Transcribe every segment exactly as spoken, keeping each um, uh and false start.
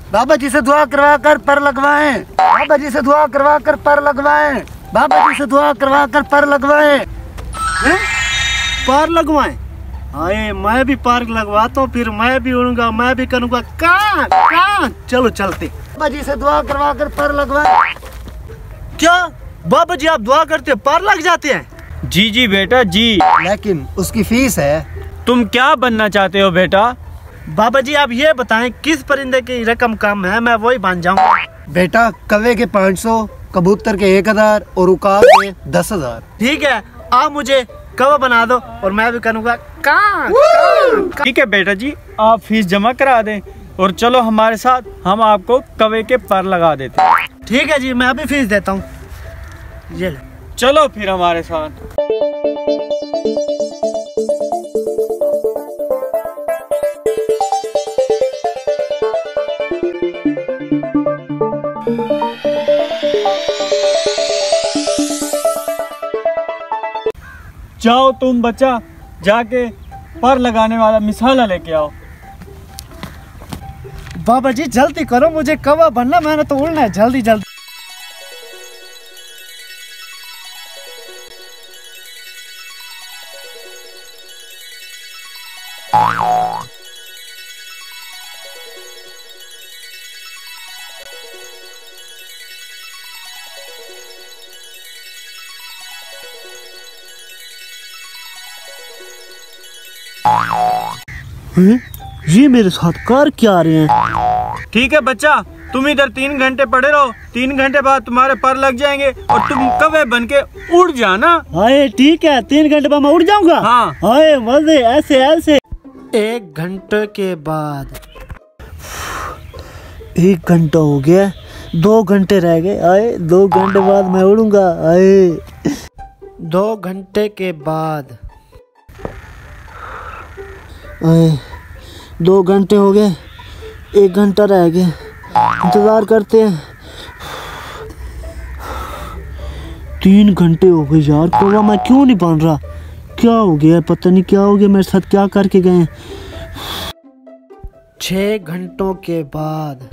बाबा जी से दुआ करवा कर पर लगवाएं। बाबा जी से दुआ करवा कर पर लगवाएं। बाबा जी से दुआ करवा कर पर लगवाएं। पार लगवाएं? आए मैं भी पार लगवाता हूँ, फिर मैं भी उड़ूंगा, मैं भी करूँगा कां कां। चलो चलते। बाबा जी से दुआ करवा कर पर लगवाएं। क्या बाबा जी आप दुआ करते पार लग जाते हैं? जी जी बेटा जी। लेकिन उसकी फीस है। तुम क्या बनना चाहते हो बेटा? बाबा जी आप ये बताएं किस परिंदे की रकम कम है, मैं वही बन जाऊंगा। बेटा कौवे के पाँच सौ, कबूतर के एक हजार और उकाब के दस हजार। ठीक है आप मुझे कौवा बना दो और मैं भी करूँगा कां कां। ठीक है बेटा जी, आप फीस जमा करा दें और चलो हमारे साथ, हम आपको कौवे के पर लगा देते हैं। ठीक है जी मैं अभी फीस देता हूँ, ये ले। चलो फिर हमारे साथ। जाओ तुम बच्चा, जाके पर लगाने वाला मिसाला लेके आओ। बाबा जी जल्दी करो, मुझे कौवा बनना, मैंने तो उड़ना है, जल्दी जल्दी। ये मेरे साथ कार क्या आ रहे हैं? ठीक है बच्चा, तुम इधर तीन घंटे पड़े रहो, तीन घंटे बाद तुम्हारे पर लग जाएंगे और तुम कौवे बन के उड़ जाना। हाय ठीक है, तीन घंटे बाद मैं उड़ जाऊंगा। हाँ। हाय मजे ऐसे ऐसे। एक घंटे के बाद, एक घंटा हो गया, दो घंटे रह गए। आए दो घंटे बाद मैं उड़ूंगा। आए दो घंटे के बाद, आए दो घंटे हो गए, एक घंटा रह गया, इंतजार करते हैं। तीन घंटे हो गए यार, कौवा मैं क्यों नहीं बन रहा? क्या हो गया? पता नहीं क्या हो गया मेरे साथ, क्या करके गए। छह घंटों के बाद,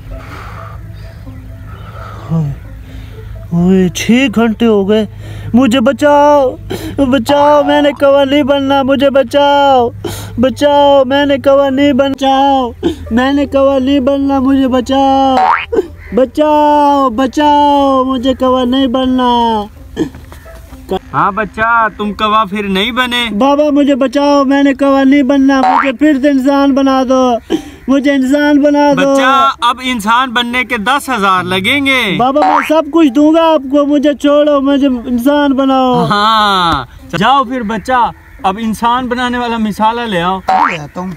ओए छह घंटे हो गए, मुझे बचाओ बचाओ, मैंने कौवा नहीं बनना, मुझे बचाओ बचाओ, मैंने कौवा नहीं बचाओ, मैंने कौवा नहीं बनना, मुझे बचाओ बचाओ बचाओ, मुझे कौवा नहीं बनना। हाँ बच्चा, तुम कौवा फिर नहीं बने? बाबा मुझे बचाओ, मैंने कौवा नहीं बनना, मुझे फिर से इंसान बना दो, मुझे इंसान बना दो। बच्चा अब इंसान बनने के दस हजार लगेंगे। बाबा मैं सब कुछ दूंगा आपको, मुझे छोड़ो, मुझे इंसान बनाओ। हाँ जाओ फिर बच्चा, अब इंसान बनाने वाला मिसाला ले आओ। तुम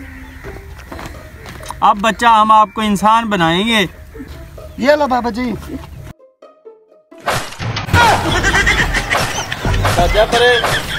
अब बच्चा हम आपको इंसान बनाएंगे। ये लो बाबा जी। जा परे।